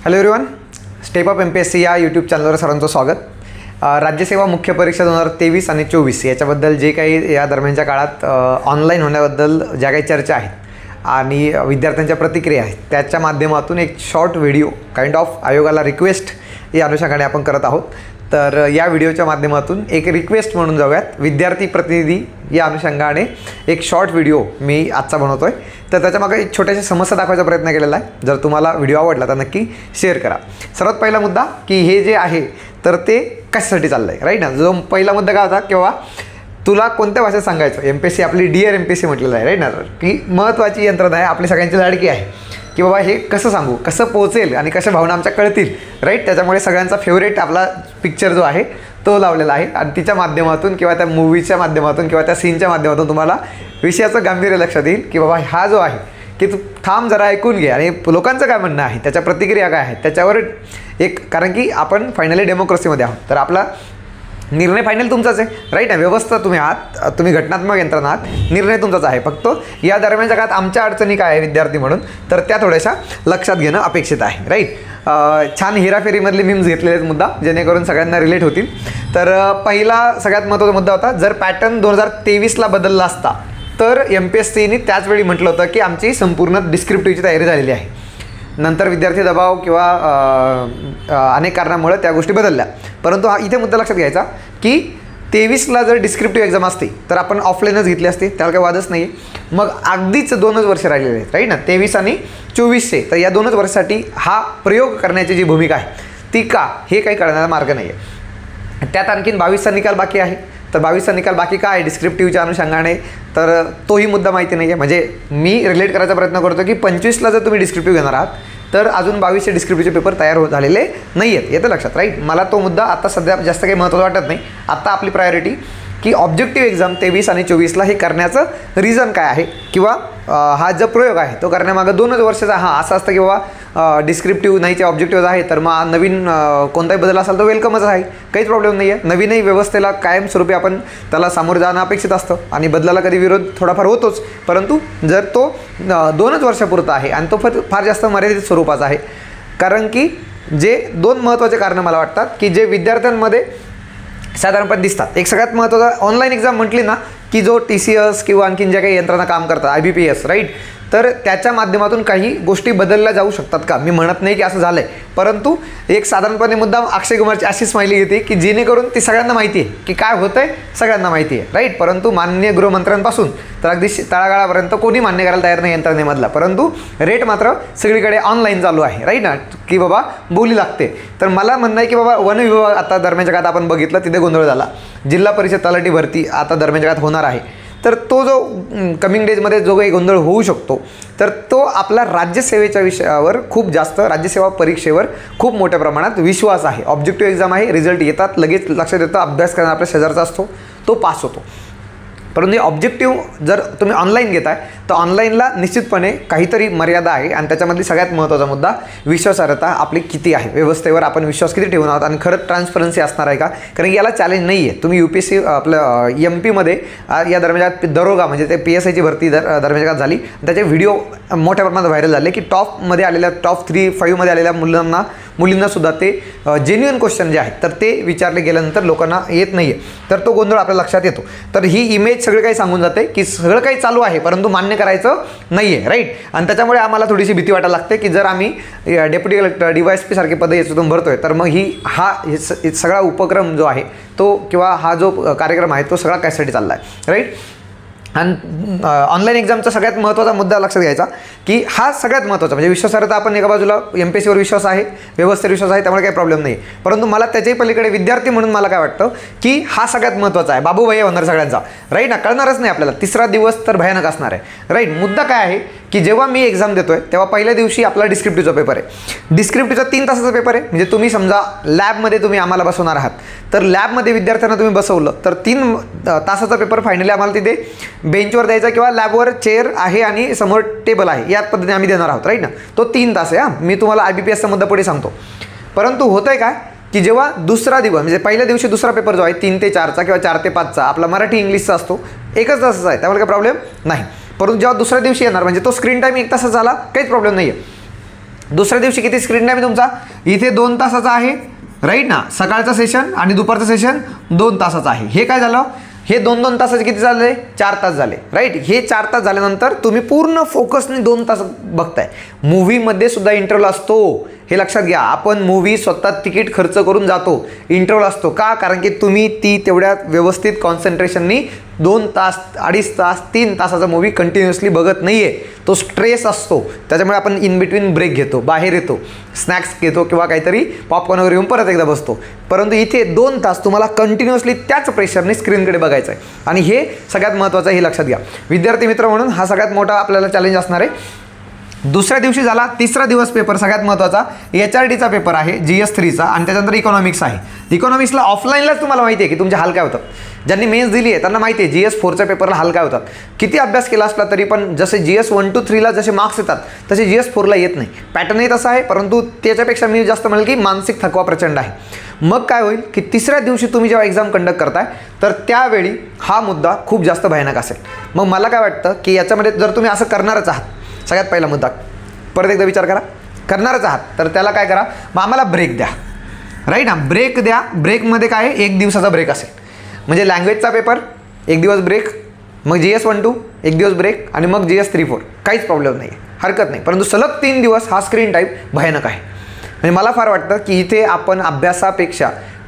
Hello everyone, step up MPSC या YouTube चॅनलवर सर्वांचं स्वागत. राज्यसेवा मुख्य परीक्षा 2023 आणि 24 याच्याबद्दल जे काही या दरम्यानच्या काळात ऑनलाईन होण्याबद्दल ज्या काही चर्चा आहेत आणि विद्यार्थ्यांच्या प्रतिक्रिया आहेत त्याच्या माध्यमातून एक शॉर्ट व्हिडिओ काइंड ऑफ आयोगाला रिक्वेस्ट या अनुषंगाने आपण करत आहोत. तर या व्हिडिओच्या माध्यमातून एक रिक्वेस्ट म्हणून जाऊयात, विद्यार्थी प्रतिनिधी या अनुषंगाने एक शॉर्ट व्हिडिओ मी आजचा बनवतो आहे. तर त्याच्यामागे एक छोट्याशा समस्या दाखवायचा प्रयत्न केलेला आहे. जर तुम्हाला व्हिडिओ आवडला तर नक्की शेअर करा. सर्वात पहिला मुद्दा की हे जे आहे तर ते कशासाठी चाललं आहे, राईट ना. जो पहिला मुद्दा काय होता किंवा तुला कोणत्या भाषेत सांगायचं, MPSC आपली डिअर MPSC म्हटलेलं आहे, राईट ना, की महत्त्वाची यंत्रणा आहे, आपली सगळ्यांची लाडकी आहे की बाबा हे कसं सांगू, कसं पोहोचेल आणि कशा भावना आमच्या कळतील, राईट. त्याच्यामुळे सगळ्यांचा फेवरेट आपला पिक्चर जो आहे तो लावलेला आहे आणि तिच्या माध्यमातून किंवा त्या मूवीच्या माध्यमातून किंवा त्या सीनच्या माध्यमातून तुम्हाला विषयाचं गांभीर्य लक्षात येईल की बाबा हा जो आहे की तू थांब जरा ऐकून घे आणि लोकांचं काय म्हणणं आहे, त्याच्या प्रतिक्रिया काय आहेत त्याच्यावर एक, कारण की आपण फायनली डेमोक्रेसीमध्ये आहोत तर आपला निर्णय फायनल तुमचाच आहे, राईट ना. व्यवस्था तुम्ही आहात, तुम्ही घटनात्मक यंत्रणा आहात, निर्णय तुमचाच आहे. फक्त या दरम्यानच्या काळात आमच्या अडचणी काय आहे विद्यार्थी म्हणून तर त्या थोड्याशा लक्षात घेणं अपेक्षित आहे, राईट. छान हेराफेरीमधले मीम्स घेतलेले आहेत मुद्दा, जेणेकरून सगळ्यांना रिलेट होतील. तर पहिला सगळ्यात महत्त्वाचा मुद्दा होता, जर पॅटर्न 2023ला बदलला असता तर MPSCने त्याचवेळी म्हटलं होतं की आमची संपूर्ण डिस्क्रिप्टिव्हची तयारी झालेली आहे. नंतर विद्यार्थी दबाव किंवा अनेक कारणामुळे त्या गोष्टी बदलल्या. परंतु इथे मुद्दा लक्षात घ्यायचा की 23ला जर डिस्क्रिप्टिव्ह एक्झाम असते तर आपण ऑफलाईनच घेतली असते, त्याला काही वादच नाही आहे. मग अगदीच 2च वर्ष राहिलेले आहेत, राईट ना, 23 आणि 24चे. तर या 2च वर्षासाठी हा प्रयोग करण्याची जी भूमिका आहे ती का, हे काही कळण्याचा मार्ग नाही आहे. त्यात आणखीन 22चा निकाल बाकी आहे. तर 22चा निकाल बाकी काय आहे डिस्क्रिप्टिव्हच्या अनुषंगाने, तर तोही मुद्दा माहिती नाही आहे. म्हणजे मी रिलेट करायचा प्रयत्न करतो की 25ला जर तुम्ही डिस्क्रिप्टिव्ह घेणार आहात तर अजून 22चे डिस्क्रिप्टिव्हचे पेपर तयार झालेले नाही आहेत, येतं लक्षात, राईट. मला तो मुद्दा आता सध्या जास्त काही महत्त्वाचा वाटत नाही. आत्ता आपली प्रायोरिटी की ऑब्जेक्टिव्ह एक्झाम 23 आणि 24ला हे करण्याचं रिझन काय आहे किंवा हा जो प्रयोग आहे तो करण्यामागं 2च वर्षाचा हा असं असतं की बाबा डिस्क्रिप्टिव्ह नाहीचे ऑब्जेक्टिव्ह आहे तर मग नवीन कोणताही बदल असेल तर वेलकमच आहे, काहीच प्रॉब्लेम नाही आहे. नवीनही व्यवस्थेला कायमस्वरूपी आपण त्याला सामोरं जाणं अपेक्षित असतं आणि बदलाला कधी विरोध थोडाफार होतोच. परंतु जर तो 2च वर्षापुरता आहे आणि तो फार जास्त मर्यादित स्वरूपाचा आहे, कारण की जे 2 महत्त्वाचे कारणं मला वाटतात की जे विद्यार्थ्यांमध्ये साधारणपणे दिसतात. एक सगळ्यात महत्त्वाचा, ऑनलाईन एक्झाम म्हटली ना की जो TCS किंवा आणखीन ज्या काही यंत्रणा काम करतात IBPS, राईट, तर त्याच्या माध्यमातून काही गोष्टी बदलल्या जाऊ शकतात का, मी म्हणत नाही की असं झालं आहे. परंतु एक साधारणपणे मुद्दा अक्षय कुमारची अशी स्माइली घेते की जेणेकरून ती सगळ्यांना माहिती आहे की काय होतं आहे, सगळ्यांना माहिती आहे, राईट. परंतु माननीय गृहमंत्र्यांपासून तर अगदी तळागाळापर्यंत कोणी मान्य करायला तयार नाही यंत्रणेमधला. परंतु रेट मात्र सगळीकडे ऑनलाईन चालू आहे, राईट ना, की बाबा बोली लागते. तर मला म्हणणं आहे की बाबा वन विभाग आता दरम्यानच्या काळात आपण बघितलं तिथे गोंधळ झाला. जिल्हा परिषद तलाठी भरती आता दरम्यानच्या काळात होणार आहे. तर तो जो कमिंग डेजमध्ये जो काही गोंधळ होऊ शकतो तर तो आपला राज्यसेवेच्या विषयावर खूप जास्त, राज्यसेवा परीक्षेवर खूप मोठ्या प्रमाणात विश्वास आहे. ऑब्जेक्टिव्ह एक्झाम आहे, रिझल्ट येतात, लगेच लक्षात येतं, अभ्यास करणारा आपल्या शेजारचा असतो, तो पास होतो. परंतु ऑब्जेक्टिव्ह जर तुम्ही ऑनलाईन घेताय तर ऑनलाईनला निश्चितपणे काहीतरी मर्यादा आहे आणि त्याच्यामधली सगळ्यात महत्त्वाचा मुद्दा विश्वासार्हता आपली किती आहे, व्यवस्थेवर आपण विश्वास किती ठेवून आहोत आणि खरंच ट्रान्सपरन्सी असणार आहे का. कारण की याला चॅलेंज नाही आहे. तुम्ही UPSC आपलं MP या दरम्यान दरोगा म्हणजे ते PSIची भरती दरम्यान झाली, त्याचे व्हिडिओ मोठ्या प्रमाणात व्हायरल झाले की टॉपमध्ये आलेल्या, टॉप 3-5मध्ये आलेल्या मुलींनासुद्धा ते जेन्युइन क्वेश्चन जे आहेत तर ते विचारले गेल्यानंतर लोकांना येत नाही आहे, तर तो गोंधळ आपल्या लक्षात येतो. तर ही इमेज सगळं काही सांगून जाते की सगळं काही चालू आहे परंतु मान्य करायचं नाही आहे, राईट. आणि त्याच्यामुळे आम्हाला थोडीशी भीती वाटायला लागते की जर आम्ही डेप्युटी कलेक्टर DYSP सारखे पदं याच्यातून भरतोय तर मग हा सगळा उपक्रम जो आहे तो किंवा हा जो कार्यक्रम आहे तो सगळा कशासाठी चालला आहे, राईट. आणि ऑनलाईन एक्झामचा सगळ्यात महत्त्वाचा मुद्दा लक्षात घ्यायचा की हा सगळ्यात महत्त्वाचा म्हणजे विश्वासार्हता. आपण एका बाजूला MPSCवर विश्वास आहे, व्यवस्थेवर विश्वास आहे, त्यामुळे काही प्रॉब्लेम नाही. परंतु मला त्याच्याही पलीकडे विद्यार्थी म्हणून मला काय वाटतं की हा सगळ्यात महत्त्वाचा आहे. बाबू भैया होणार सगळ्यांचा, राईट ना, कळणारच नाही आपल्याला. 3रा दिवस तर भयानक असणार आहे, राईट. मुद्दा काय आहे की जेव्हा मी एक्झाम देतोय तेव्हा पहिल्या दिवशी आपला डिस्क्रिप्टिव्हचा पेपर आहे. डिस्क्रिप्टिव्हचा 3 तासाचा पेपर आहे. म्हणजे तुम्ही समजा लॅबमध्ये तुम्ही आम्हाला बसवणार आहात तर लॅबमध्ये विद्यार्थ्यांना तुम्ही बसवलं तर 3 तासाचा पेपर फायनली आम्हाला तिथे बेंचवर द्यायचा किंवा लॅबवर चेअर आहे आणि समोर टेबल आहे, या पद्धतीने आम्ही देणार आहोत, राईट ना. तो 3 तास आहे. मी तुम्हाला IBPSचा मुद्दा पुढे सांगतो. परंतु होतं आहे काय की जेव्हा दुसरा दिवस म्हणजे पहिल्या दिवशी दुसरा पेपर जो आहे 3 ते 4चा किंवा 4 ते 5चा आपला मराठी इंग्लिशचा असतो, 1च तासाचा आहे, त्यामुळे काही प्रॉब्लेम नाही. परंतु जेव्हा दुसऱ्या दिवशी येणार म्हणजे तो स्क्रीन टाईम 1 तासाचा झाला, काहीच प्रॉब्लेम नाही आहे. दुसऱ्या दिवशी किती स्क्रीन टाईम तुमचा इथे 2 तासाचा आहे, राईट ना. सकाळचं सेशन आणि दुपारचं सेशन 2 तासाचं आहे. हे काय झालं, हे 2-2 तासाचे किती झाले, 4 तास झाले, राईट. हे 4 तास झाल्यानंतर तुम्ही पूर्ण फोकसने 2 तास बघताय. मूव्हीमध्ये सुद्धा इंटरव्हल असतो, हे लक्षात घ्या. आपण मूव्ही स्वतः तिकीट खर्च करून जातो, इंटरव्हल असतो का, कारण की तुम्ही ती तेवढ्या व्यवस्थित कॉन्सन्ट्रेशननी 2 तास 2.5 तास 3 तासाचा मूव्ही कंटिन्युअसली बघत नाही आहे. तो स्ट्रेस असतो, त्याच्यामुळे आपण इन बिटवीन ब्रेक घेतो, बाहेर येतो, स्नॅक्स घेतो किंवा काहीतरी पॉपकॉर्न वगैरे घेऊन परत एकदा बसतो. परंतु इथे 2 तास तुम्हाला कंटिन्युअसली त्याच प्रेशरने स्क्रीनकडे बघायचं आहे. आणि हे सगळ्यात महत्त्वाचं, हे लक्षात घ्या. विद्यार्थी मित्र म्हणून हा सगळ्यात मोठा आपल्याला चॅलेंज असणार आहे. दुसऱ्या दिवशी झाला, तिसरा दिवस पेपर सगळ्यात महत्त्वाचा HRDचा पेपर आहे, GS3चा, आणि त्याच्यानंतर इकॉनॉमिक्स आहे. इकॉनॉमिक्सला ऑफलाईनलाच तुम्हाला माहिती आहे की तुमचे हाल काय होतात. ज्यांनी मेन्स दिली आहे त्यांना माहिती आहे GS4च्या पेपरला हाल काय होतात. किती अभ्यास केला असला तरी पण जसे GS1 to 3ला जसे मार्क्स येतात तसे GS4ला येत नाही. पॅटर्नही तसा आहे, परंतु त्याच्यापेक्षा मी जास्त म्हणेल की मानसिक थकवा प्रचंड आहे. मग काय होईल की तिसऱ्या दिवशी तुम्ही जेव्हा एक्झाम कंडक्ट करताय तर त्यावेळी हा मुद्दा खूप जास्त भयानक असेल. मग मला काय वाटतं की याच्यामध्ये जर तुम्ही असं करणारच आहात, सगळ्यात पहिला मुद्दा परत एकदा विचार करा, करणारच आहात तर त्याला काय करा, मग आम्हाला ब्रेक द्या, राईट ना. ब्रेक द्या. ब्रेकमध्ये काय आहे, 1 दिवसाचा ब्रेक असेल. म्हणजे लँग्वेजचा पेपर 1 दिवस ब्रेक, मग GS1-2 1 दिवस ब्रेक, आणि मग GS3-4 काहीच प्रॉब्लेम नाही, हरकत नाही. परंतु सलग 3 दिवस हा स्क्रीन टाईम भयानक आहे. म्हणजे मला फार वाटतं की इथे आपण अभ्यासापेक्षा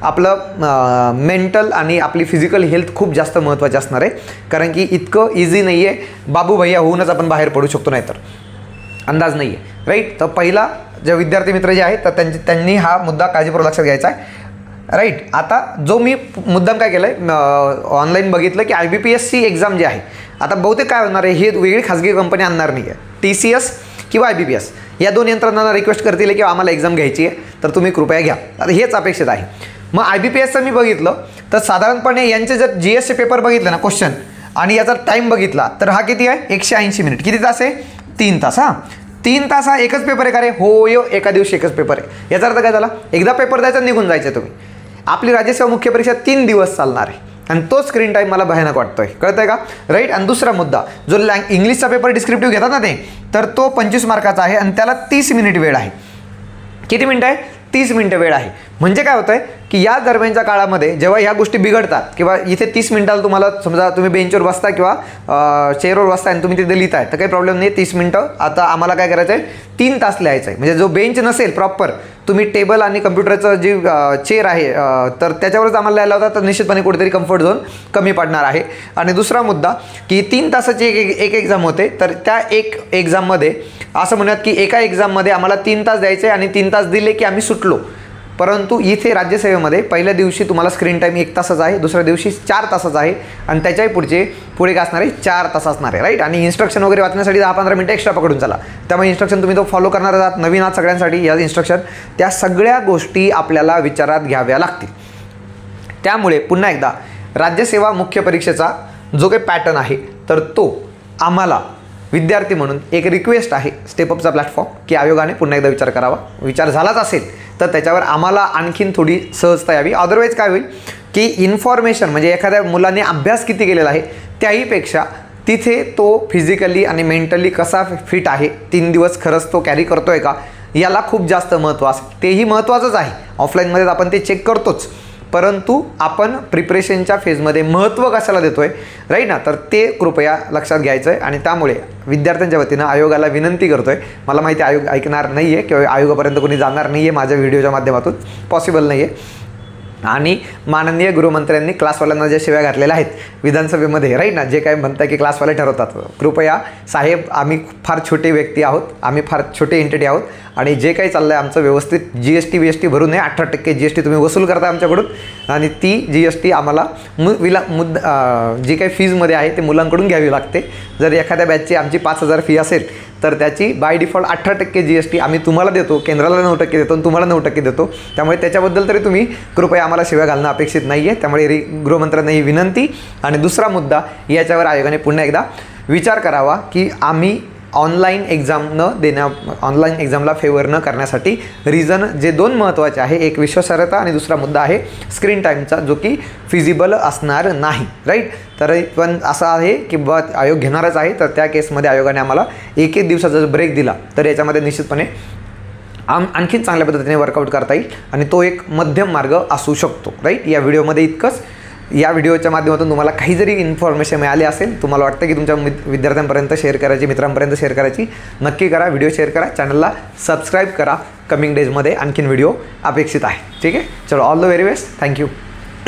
आपलं मेंटल आणि आपली फिजिकल हेल्थ खूप जास्त महत्त्वाची असणार आहे. कारण की इतकं इझी नाही आहे बाबू भैया होऊनच आपण बाहेर पडू शकतो, नाही तर अंदाज नाही आहे, राईट. तर पहिला जे विद्यार्थी मित्र जे आहेत तर त्यांनी हा मुद्दा काळजीपूर्वक लक्षात घ्यायचा आहे, राईट. आता जो मी मुद्दाम काय केलं आहे, ऑनलाईन बघितलं की IBPSC एक्झाम जी आहे, आता बहुतेक काय होणार आहे, हे वेगळी खाजगी कंपनी आणणार नाही आहे. TCS किंवा IBPS या 2 यंत्रणांना रिक्वेस्ट करतील की आम्हाला एक्झाम घ्यायची आहे, तर तुम्ही कृपया घ्या. आता हेच अपेक्षित आहे. मग IBPSचं मी बघितलं तर साधारणपणे यांचे जर GSचे पेपर बघितले ना क्वेश्चन, आणि याचा टाईम बघितला तर हा किती आहे, 180 मिनिट. किती तास आहे, 3 तास. हां, 3 तास हा एकच पेपर आहे का रे, हो यो, एका दिवशी एकच पेपर आहे. याचा अर्थ काय झाला, एकदा पेपर द्यायचा निघून जायचं तुम्ही. आपली राज्यसेवा मुख्य परीक्षा 3 दिवस चालणार आहे, आणि तो स्क्रीन टाईम मला भयानक वाटतोय, कळतंय का, राईट. आणि दुसरा मुद्दा, जो इंग्लिशचा पेपर डिस्क्रिप्टिव्ह घेतात ना ते, तर तो 25 मार्काचा आहे आणि त्याला 30 मिनिट वेळ आहे. किती मिनिटं आहे, 30 मिनिटं वेळ आहे. म्हणजे काय होतं आहे की या दरम्यानच्या काळामध्ये जेव्हा ह्या गोष्टी बिघडतात, किंवा इथे 30 मिनिटाला तुम्हाला समजा तुम्ही बेंचवर बसता किंवा चेअरवर बसता आणि तुम्ही तिथे लिहिताय तर काही प्रॉब्लेम नाही, 30 मिनिटं. आता आम्हाला काय करायचं आहे, 3 तास लिहायचं आहे. म्हणजे जो बेंच नसेल प्रॉपर, तुम्ही टेबल आणि कम्प्युटरचं जे चेअर आहे तर त्याच्यावरच आम्हाला लिहायला होता, तर निश्चितपणे कुठेतरी कम्फर्ट झोन कमी पडणार आहे. आणि दुसरा मुद्दा की 3 तासाची एक एक्झाम होते, तर त्या एक एक्झाममध्ये असं म्हणूयात की एका एक्झाममध्ये आम्हाला 3 तास द्यायचे आणि 3 तास दिले की आम्ही सुटलो. परंतु इथे राज्यसेवेमध्ये पहिल्या दिवशी तुम्हाला स्क्रीन टाईम 1 तासाचा आहे, दुसऱ्या दिवशी 4 तासाचा आहे, आणि त्याच्याही पुढे काय असणार आहे, 4 तास असणार आहे, राईट. आणि इन्स्ट्रक्शन वगैरे वाचण्यासाठी 10-15 मिनिटं एक्स्ट्रा पकडून चला. त्यामुळे इन्स्ट्रक्शन तुम्ही तो फॉलो करणार आहात, नवीन आहात सगळ्यांसाठी या इन्स्ट्रक्शन, त्या सगळ्या गोष्टी आपल्याला विचारात घ्याव्या लागतील. त्यामुळे पुन्हा एकदा राज्यसेवा मुख्य परीक्षेचा जो काही पॅटर्न आहे तर तो आम्हाला विद्यार्थी म्हणून एक रिक्वेस्ट आहे स्टेपअपचा प्लॅटफॉर्म, की आयोगाने पुन्हा एकदा विचार करावा. विचार झालाच असेल तर त्याच्यावर आम्हाला आणखीन थोडी सहजता यावी. अदरवाईज काय होईल की इन्फॉर्मेशन म्हणजे एखाद्या मुलाने अभ्यास किती केलेला आहे त्याहीपेक्षा तिथे तो फिजिकली आणि मेंटली कसा फिट आहे, 3 दिवस खरंच तो कॅरी करतो आहे का, याला खूप जास्त महत्त्व असेल. तेही महत्त्वाचंच आहे, ऑफलाईनमध्ये आपण ते चेक करतोच, परंतु आपण प्रिपरेशनच्या फेजमध्ये महत्त्व कशाला देतो आहे, राईट ना. तर ते कृपया लक्षात घ्यायचं आहे. आणि त्यामुळे विद्यार्थ्यांच्या वतीनं आयोगाला विनंती करतो आहे. मला माहिती आहे आयोग ऐकणार नाही आहे किंवा आयोगापर्यंत कोणी जाणार नाही आहे माझ्या व्हिडिओच्या माध्यमातून, पॉसिबल नाही आहे. आणि माननीय गृहमंत्र्यांनी क्लासवाल्यांना ज्या शिव्या घातलेल्या आहेत विधानसभेमध्ये, राईट ना, जे काय म्हणतात की क्लासवाले ठरवतात, कृपया साहेब आम्ही फार छोटे व्यक्ती आहोत, आम्ही फार छोटे एंटिटी आहोत, आणि जे काही चाललं आहे आमचं व्यवस्थित GST भरून नये. 18% GST तुम्ही वसूल करता आमच्याकडून, आणि ती GST आम्हाला जी काही फीजमध्ये आहे ते मुलांकडून घ्यावी लागते. जर एखाद्या बॅचची आमची 5,000 फी असेल तर त्याची बाय डिफॉल्ट 18% GST आम्ही तुम्हाला देतो, केंद्राला 9% देतो आणि तुम्हाला 9% देतो. त्यामुळे त्याच्याबद्दल तरी तुम्ही कृपया आम्हाला शिव्या घालणं अपेक्षित नाही आहे. त्यामुळे गृहमंत्र्यांना ही विनंती. आणि दुसरा मुद्दा, याच्यावर आयोगाने पुन्हा एकदा विचार करावा की आम्ही ऑनलाईन एक्झामला फेवर न करण्यासाठी रिझन जे 2 महत्त्वाचे आहे, एक विश्वासार्हता आणि दुसरा मुद्दा आहे स्क्रीन टाईमचा, जो की फिजिबल असणार नाही, राईट. तर पण असं आहे की आयोग घेणारच आहे, तर त्या केसमध्ये आयोगाने आम्हाला 1 दिवसाचा जर ब्रेक दिला तर याच्यामध्ये निश्चितपणे आणखीन चांगल्या पद्धतीने वर्कआउट करता येईल आणि तो एक मध्यम मार्ग असू शकतो, राईट. या व्हिडिओमध्ये इतकंच. या व्हिडिओच्या माध्यमातून तुम्हाला काही जरी इन्फॉर्मेशन मिळाली असेल, तुम्हाला वाटतं की तुमच्या विद्यार्थ्यांपर्यंत शेअर करायची, मित्रांपर्यंत शेअर करायची, नक्की करा. व्हिडिओ शेअर करा, चॅनलला सबस्क्राईब करा. कमिंग डेजमध्ये आणखीन व्हिडिओ अपेक्षित आहे. ठीक आहे. चलो, all the very best. Thank you.